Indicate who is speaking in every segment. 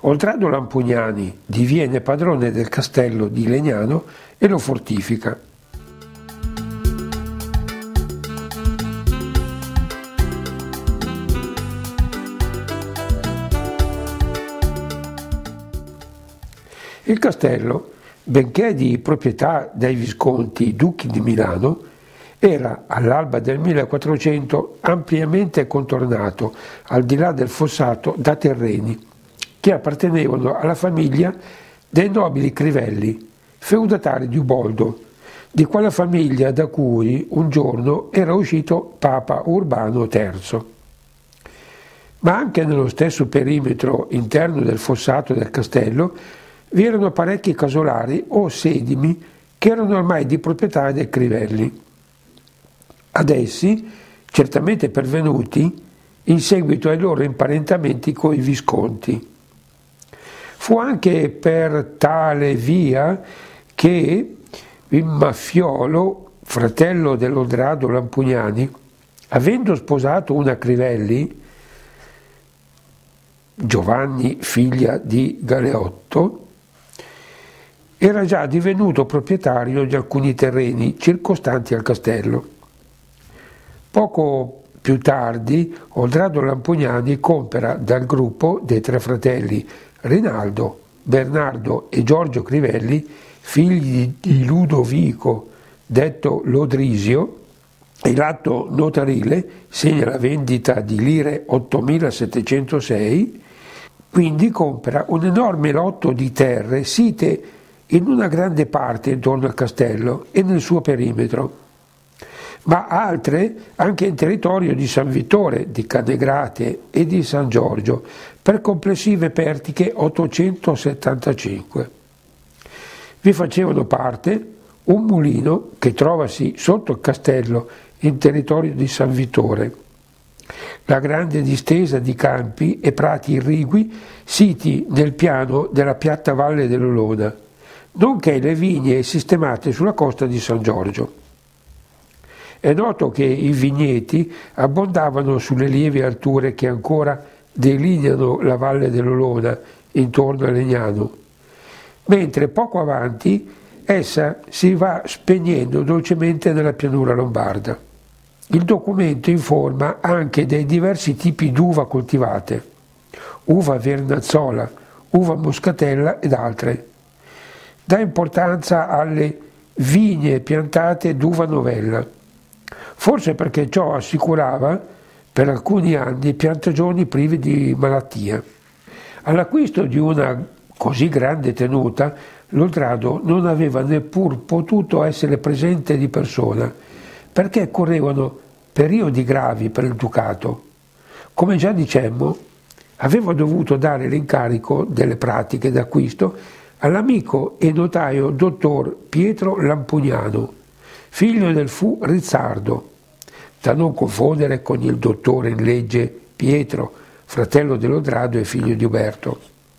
Speaker 1: Oltrado Lampugnani diviene padrone del castello di Legnano e lo fortifica. Il castello, benché di proprietà dei Visconti duchi di Milano, era all'alba del 1400 ampiamente contornato, al di là del fossato, da terreni che appartenevano alla famiglia dei nobili Crivelli, feudatari di Uboldo, di quella famiglia da cui un giorno era uscito Papa Urbano III. Ma anche nello stesso perimetro interno del fossato del castello vi erano parecchi casolari o sedimi che erano ormai di proprietà dei Crivelli. Ad essi, certamente pervenuti in seguito ai loro imparentamenti coi Visconti. Fu anche per tale via che il Maffiolo, fratello dell'Oldrado Lampugnani, avendo sposato una Crivelli, Giovanni, figlia di Galeotto, era già divenuto proprietario di alcuni terreni circostanti al castello. Poco più tardi, Oldrado Lampugnani compra dal gruppo dei tre fratelli Rinaldo, Bernardo e Giorgio Crivelli, figli di Ludovico, detto Lodrisio, e l'atto notarile segna la vendita di lire 8.706, quindi compra un enorme lotto di terre site in una grande parte intorno al castello e nel suo perimetro, ma altre anche in territorio di San Vittore, di Canegrate e di San Giorgio, per complessive pertiche 875. Vi facevano parte un mulino che trovasi sotto il castello in territorio di San Vittore, la grande distesa di campi e prati irrigui siti nel piano della piatta valle dell'Olona, nonché le vigne sistemate sulla costa di San Giorgio. È noto che i vigneti abbondavano sulle lievi alture che ancora delineano la valle dell'Olona intorno a Legnano, mentre poco avanti essa si va spegnendo dolcemente nella pianura lombarda. Il documento informa anche dei diversi tipi d'uva coltivate, uva vernazzola, uva moscatella ed altre. Dà importanza alle vigne piantate d'uva novella, forse perché ciò assicurava per alcuni anni piantagioni prive di malattia. All'acquisto di una così grande tenuta, l'Oldrado non aveva neppur potuto essere presente di persona, perché correvano periodi gravi per il ducato. Come già dicemmo, aveva dovuto dare l'incarico delle pratiche d'acquisto all'amico e notaio dottor Pietro Lampugnano, figlio del fu Rizzardo, da non confondere con il dottore in legge Pietro, fratello dell'Oldrado e figlio di Uberto.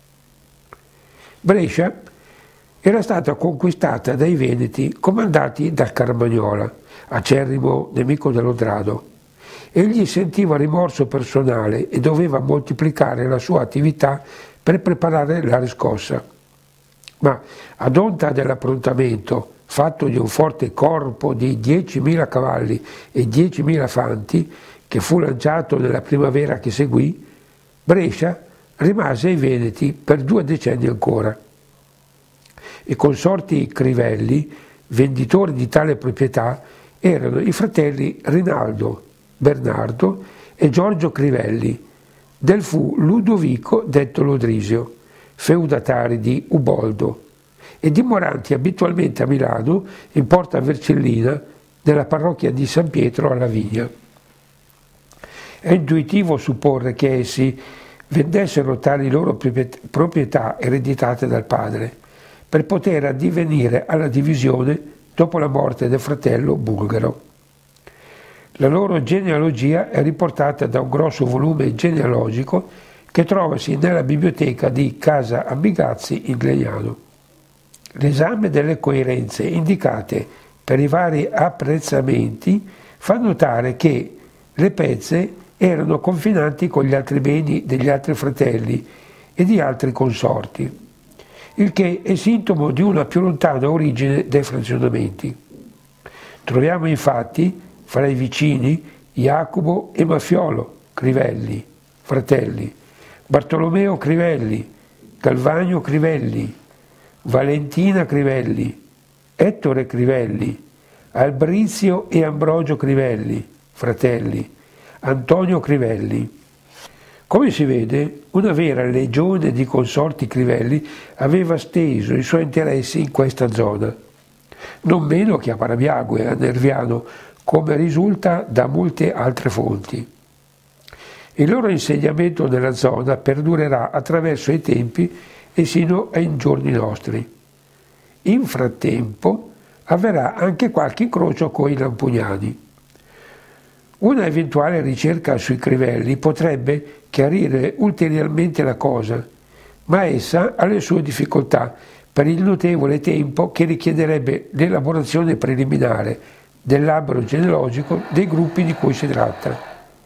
Speaker 1: Brescia era stata conquistata dai Veneti comandati da Carmagnola, acerrimo nemico dell'Oldrado. Egli sentiva rimorso personale e doveva moltiplicare la sua attività per preparare la riscossa. Ma ad onta dell'approntamento fatto di un forte corpo di 10.000 cavalli e 10.000 fanti, che fu lanciato nella primavera che seguì, Brescia rimase ai Veneti per 2 decenni ancora. I consorti Crivelli, venditori di tale proprietà, erano i fratelli Rinaldo, Bernardo e Giorgio Crivelli, del fu Ludovico detto Lodrisio, feudatari di Uboldo, e dimoranti abitualmente a Milano, in Porta Vercellina, nella parrocchia di San Pietro alla Vigna. È intuitivo supporre che essi vendessero tali loro proprietà ereditate dal padre, per poter addivenire alla divisione dopo la morte del fratello bulgaro. La loro genealogia è riportata da un grosso volume genealogico che trovasi nella biblioteca di Casa Ambigazzi in Legnano. L'esame delle coerenze indicate per i vari apprezzamenti fa notare che le pezze erano confinanti con gli altri beni degli altri fratelli e di altri consorti, il che è sintomo di una più lontana origine dei frazionamenti. Troviamo infatti fra i vicini Jacopo e Mafiolo Crivelli, fratelli, Bartolomeo Crivelli, Galvagno Crivelli, Valentina Crivelli, Ettore Crivelli, Albrizio e Ambrogio Crivelli, fratelli, Antonio Crivelli. Come si vede, una vera legione di consorti Crivelli aveva steso i suoi interessi in questa zona, non meno che a Parabiago e a Nerviano, come risulta da molte altre fonti. Il loro insediamento nella zona perdurerà attraverso i tempi e sino ai giorni nostri. In frattempo avverrà anche qualche incrocio con i Lampugnani. Una eventuale ricerca sui Crivelli potrebbe chiarire ulteriormente la cosa, ma essa ha le sue difficoltà per il notevole tempo che richiederebbe l'elaborazione preliminare dell'albero genealogico dei gruppi di cui si tratta.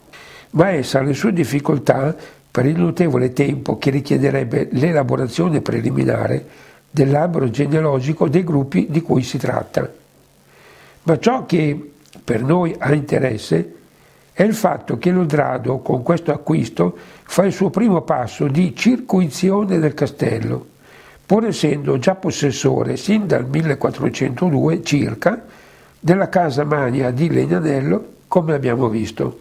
Speaker 1: Ma ciò che per noi ha interesse è il fatto che Loldrado con questo acquisto fa il suo primo passo di circuizione del castello, pur essendo già possessore sin dal 1402 circa della casa Magna di Legnanello, come abbiamo visto.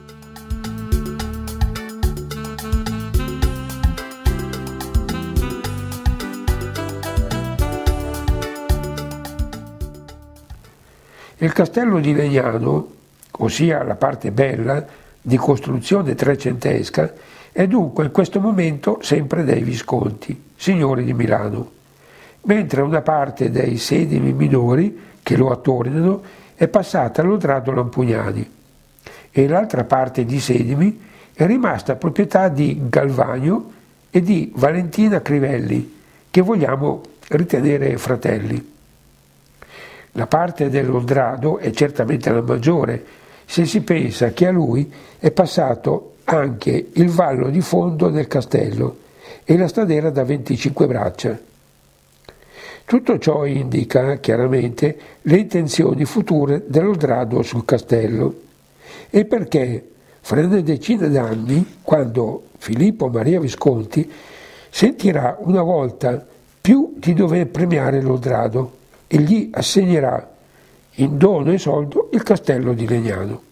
Speaker 1: Il castello di Legnano, ossia la parte bella, di costruzione trecentesca, è dunque in questo momento sempre dei Visconti, signori di Milano, mentre una parte dei sedimi minori che lo attornano è passata a Loldrado Lampugnani e l'altra parte di sedimi è rimasta proprietà di Galvagno e di Valentina Crivelli, che vogliamo ritenere fratelli. La parte dell'Oldrado è certamente la maggiore, se si pensa che a lui è passato anche il vallo di fondo del castello e la stadera da 25 braccia. Tutto ciò indica chiaramente le intenzioni future dell'Oldrado sul castello e perché fra una decina d'anni, quando Filippo Maria Visconti sentirà una volta più di dover premiare l'Oldrado e gli assegnerà in dono e soldo il castello di Legnano.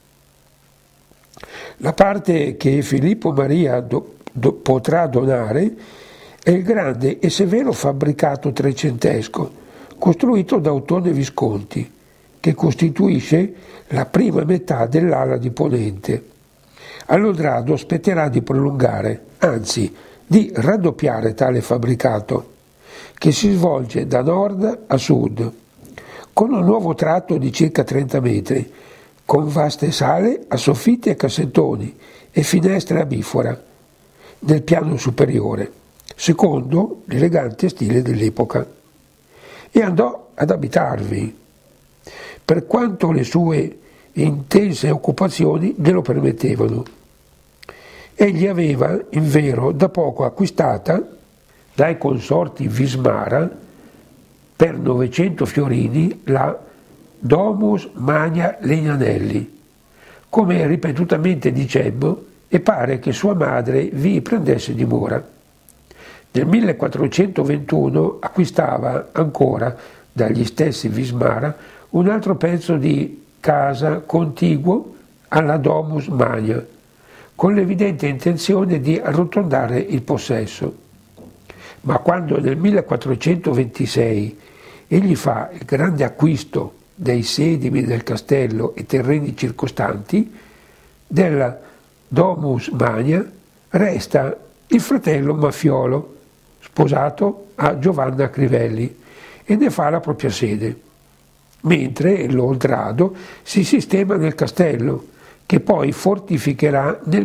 Speaker 1: La parte che Filippo Maria potrà donare è il grande e severo fabbricato trecentesco costruito da Ottone Visconti, che costituisce la prima metà dell'ala di ponente. All'Oldrado spetterà di prolungare, anzi di raddoppiare tale fabbricato, che si svolge da nord a sud, con un nuovo tratto di circa 30 metri, con vaste sale a soffitti e cassettoni e finestre a bifora nel piano superiore, secondo l'elegante stile dell'epoca. E andò ad abitarvi, per quanto le sue intense occupazioni glielo permettevano. Egli aveva, invero, da poco acquistata dai consorti Vismara per 900 fiorini la Domus Magna Legnanelli, come ripetutamente dicemmo, e pare che sua madre vi prendesse dimora. Nel 1421 acquistava ancora dagli stessi Vismara un altro pezzo di casa contiguo alla Domus Magna, con l'evidente intenzione di arrotondare il possesso. Ma quando nel 1426 egli fa il grande acquisto dei sedimi del castello e terreni circostanti, della Domus Magna resta il fratello Mafiolo, sposato a Giovanna Crivelli, e ne fa la propria sede, mentre l'Oldrado si sistema nel castello, che poi fortificherà nel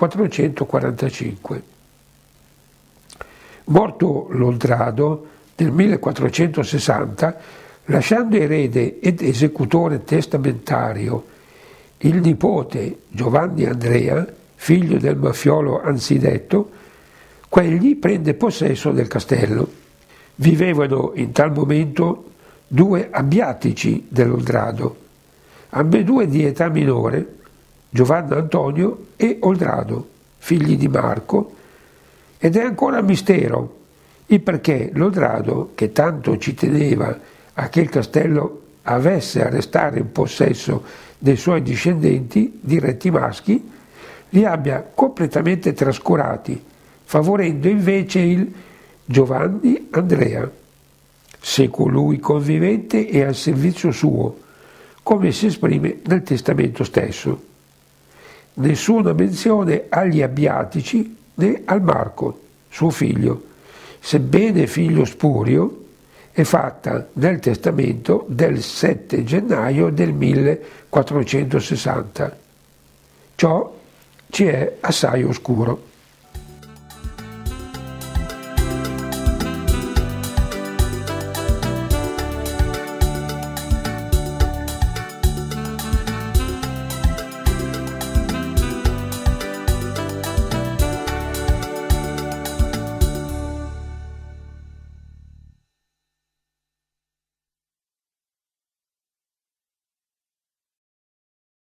Speaker 1: 1445. Morto l'Oldrado nel 1460, lasciando erede ed esecutore testamentario il nipote Giovanni Andrea, figlio del Mafiolo anzidetto, quegli prende possesso del castello. Vivevano in tal momento 2 abbiatici dell'Oldrado, ambedue di età minore, Giovanni Antonio e Oldrado, figli di Marco, ed è ancora mistero il perché l'Oldrado, che tanto ci teneva a che il castello avesse a restare in possesso dei suoi discendenti diretti maschi, li abbia completamente trascurati, favorendo invece il Giovanni Andrea, se colui convivente e al servizio suo, come si esprime nel testamento stesso. Nessuna menzione agli abbiatici né al Marco, suo figlio, sebbene figlio spurio, è fatta nel testamento del 7 gennaio del 1460. Ciò ci è assai oscuro.